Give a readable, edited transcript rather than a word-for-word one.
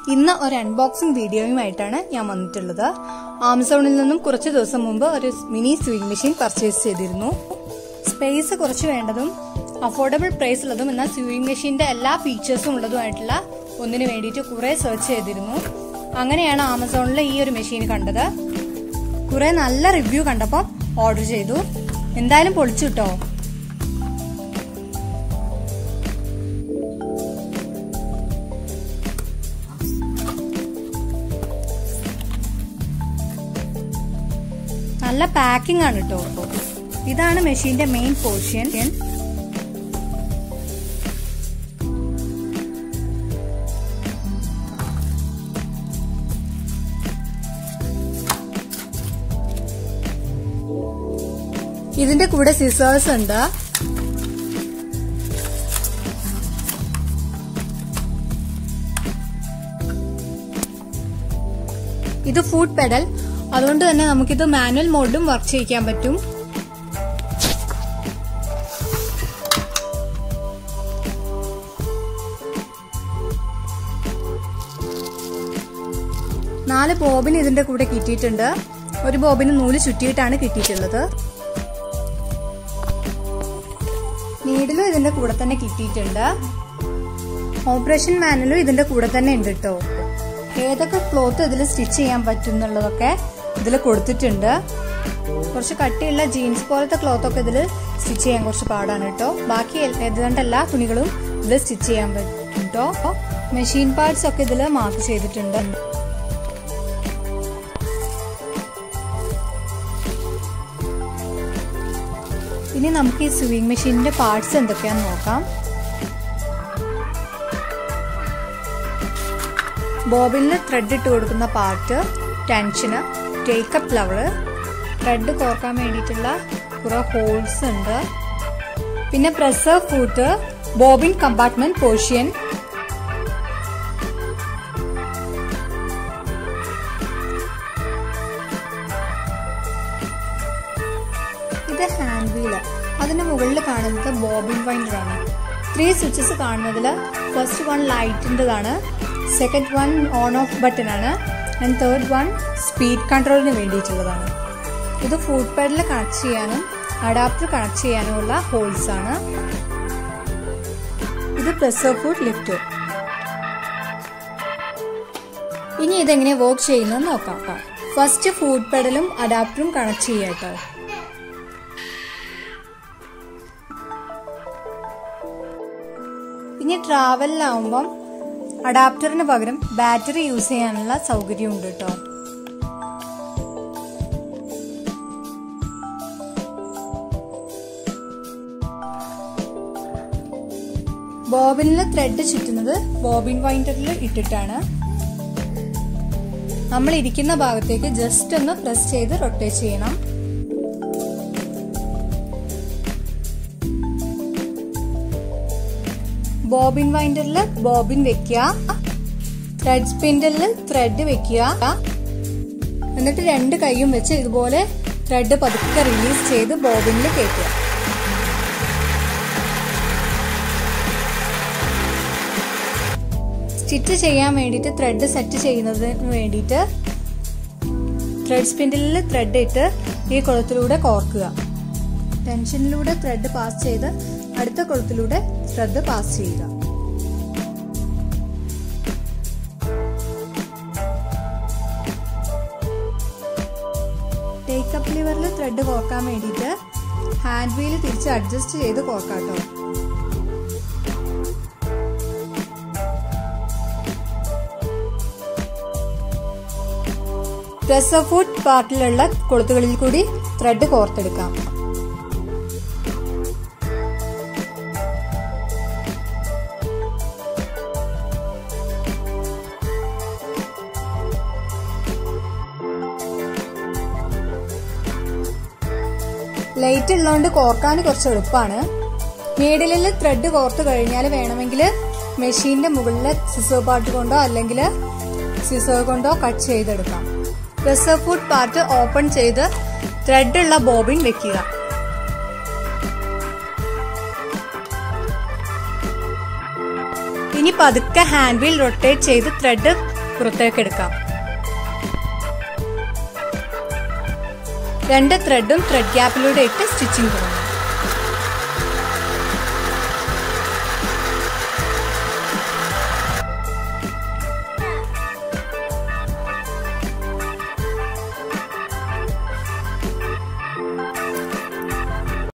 ഇന്ന് ഒരു അൺബോക്സിംഗ് വീഡിയോയുമായിട്ടാണ് ഞാൻ വന്നിട്ടുള്ളത്. ആമസോണിൽ നിന്നും കുറച്ച് ദിവസം മുമ്പ് ഒരു മിനി സ്വിംഗ് മെഷീൻ പർച്ചേസ് ചെയ്തിരുന്നു. സ്പേസ് കുറച്ച് വേണ്ടതും അഫോർഡബിൾ പ്രൈസ് ഉള്ളതും എന്നാൽ സ്വിംഗ് മെഷീന്റെ എല്ലാ ഫീച്ചേഴ്സും ഉള്ളതുമായിട്ടുള്ള ഒന്നിനു വേണ്ടിയിട്ട് കുറെ സെർച്ച് ചെയ്തിരുന്നു. അങ്ങനെയാണ് ആമസോണിൽ ഈ ഒരു മെഷീൻ കണ്ടത്. കുറെ നല്ല റിവ്യൂ കണ്ടപ്പോൾ ഓർഡർ ചെയ്തു. എന്തായാലും പൊളിച്ചു കിട്ടോ. നല്ല പാക്കിംഗ് ആണ് കേട്ടോ. ഇതാണ് മെഷീന്റെ മെയിൻ പോർഷൻ. ഇതിന്റെ കൂടെ സിസേഴ്സ് ഉണ്ട്. ഇത് ഫുഡ് പെഡൽ, അതുകൊണ്ട് തന്നെ നമുക്കിത് മാനുവൽ മോഡിലും വർക്ക് ചെയ്യിക്കാൻ പറ്റും. നാല് ബോബിൻ ഇതിന്റെ കൂടെ കിട്ടിയിട്ടുണ്ട്. ഒരു ബോബിന് നൂല് ചുറ്റിയിട്ടാണ് കിട്ടിയിട്ടുള്ളത്. നീഡിലും ഇതിന്റെ കൂടെ തന്നെ കിട്ടിയിട്ടുണ്ട്. ഓപ്പറേഷൻ മാനുവലും ഇതിന്റെ കൂടെ തന്നെ ഉണ്ട് കേട്ടോ. ഏതൊക്കെ ക്ലോത്ത് ഇതിൽ സ്റ്റിച്ച് ചെയ്യാൻ പറ്റും എന്നുള്ളതൊക്കെ ഇതിൽ കൊടുത്തിട്ടുണ്ട്. കുറച്ച് കട്ടിയുള്ള ജീൻസ് പോലത്തെ ക്ലോത്ത് ഒക്കെ ഇതിൽ സ്റ്റിച്ച് ചെയ്യാൻ കുറച്ച് പാടാണ് കേട്ടോ. ബാക്കി ഏതാണ്ട് എല്ലാ തുണികളും ഇതിൽ സ്റ്റിച്ച് ചെയ്യാൻ പറ്റും കേട്ടോ. മെഷീൻ പാർട്സ് ഒക്കെ ഇതിൽ മാർക്ക് ചെയ്തിട്ടുണ്ട്. ഇനി നമുക്ക് ഈ സ്വിംഗ് മെഷീനിന്റെ പാർട്സ് എന്തൊക്കെയാന്ന് നോക്കാം. ബോബിനിൽ ത്രെഡ് ഇട്ട് കൊടുക്കുന്ന പാർട്ട്, ടെൻഷന്, ടേക്കപ്പ് ലവർ, ത്രെഡ് കോർക്കാൻ വേണ്ടിയിട്ടുള്ള കുറെ ഹോൾസ് ഉണ്ട്. പിന്നെ pressure foot, bobbin compartment portion, ഇത് ഹാൻഡ് വീല്. അതിന് മുകളിൽ കാണുന്നത് ബോബിൻ വൈൻഡർ ആണ്. 3 സ്വിച്ചസ് കാണുന്നതിൽ ഫസ്റ്റ് വൺ ലൈറ്റിൻ്റെതാണ്, second one on off button ആണ്, ആൻഡ് തേർഡ് വൺ സ്പീഡ് കൺട്രോളിന് വേണ്ടിയിട്ടുള്ളതാണ്. ഇത് ഫുഡ് പെഡൽ കണക്ട് ചെയ്യാനും അഡാപ്റ്റർ കണക്ട് ചെയ്യാനുമുള്ള ഹോൾസ് ആണ്. ഇത് പ്രസർ ഫുഡ് ലിഫ്റ്റ്. ഇനി ഇതെങ്ങനെ വർക്ക് ചെയ്യുന്നത് നോക്കാം. ഫസ്റ്റ് ഫുഡ് പെഡലും അഡാപ്റ്ററും കണക്ട് ചെയ്യാം കേട്ടോ. ഇനി ട്രാവലിലാവുമ്പം അഡാപ്റ്ററിന് പകരം ബാറ്ററി യൂസ് ചെയ്യാനുള്ള സൗകര്യം ഉണ്ട് കേട്ടോ. ബോബിനിൽ ത്രെഡ് ചുറ്റുന്നത് ബോബിൻ വൈൻഡറിൽ ഇട്ടിട്ടാണ്. നമ്മൾ ഇരിക്കുന്ന ഭാഗത്തേക്ക് ജസ്റ്റ് ഒന്ന് പ്രസ് ചെയ്ത് റൊട്ടേറ്റ് ചെയ്യണം. ബോബിൻ വൈൻഡറിൽ ബോബിൻ വെക്കുക, ത്രെഡ് സ്പിൻഡിൽ ത്രെഡ് വെക്കുക, എന്നിട്ട് 2 കൈയും വെച്ച് ഇതുപോലെ ത്രെഡ് പതുക്കെ റിലീസ് ചെയ്ത് ബോബിനിൽ കയറ്റുക. സ്റ്റിച്ച് ചെയ്യാൻ വേണ്ടിയിട്ട് ത്രെഡ് സെറ്റ് ചെയ്യുന്നതിന് വേണ്ടിയിട്ട് ത്രെഡ് സ്പിൻഡിലിൽ ത്രെഡ് ഇട്ട് ഈ കുളത്തിലൂടെ കോർക്കുക. ടെൻഷനിലൂടെ ത്രെഡ് പാസ് ചെയ്ത് അടുത്ത കുളത്തിലൂടെ ത്രെഡ് പാസ് ചെയ്യുക. ടേക്കപ്പ് ലിവറിൽ ത്രെഡ് കോർക്കാൻ വേണ്ടിയിട്ട് ഹാൻഡ് വീല് തിരിച്ച് അഡ്ജസ്റ്റ് ചെയ്ത് കോർക്കാട്ടോ. പ്രസർ ഫുഡ് പാർട്ടിലുള്ള കൊളുത്തുകളിൽ കൂടി ത്രെഡ് കോർത്തെടുക്കാം. ലൈറ്റ് ഉള്ളതുകൊണ്ട് കോർക്കാൻ കുറച്ച് എളുപ്പമാണ്. നീഡിലിൽ ത്രെഡ് കോർത്ത് കഴിഞ്ഞാൽ വേണമെങ്കിൽ മെഷീന്റെ മുകളിലെ സിസർ പാർട്ട് കൊണ്ടോ അല്ലെങ്കിൽ സിസർ കൊണ്ടോ കട്ട് ചെയ്തെടുക്കാം. പ്രസർ ഫുഡ് പാർട്ട് ഓപ്പൺ ചെയ്ത് ത്രെഡ് ഉള്ള ബോബിൻ വെക്കുക. ഇനി പതുക്കെ ഹാൻഡ് വീൽ റൊട്ടേറ്റ് ചെയ്ത് ത്രെഡ് പുറത്തേക്ക് എടുക്കാം. 2 ത്രെഡും ത്രെഡ് ഗ്യാപ്പിലൂടെ ഇട്ട് സ്റ്റിച്ചിങ് തുടങ്ങാം.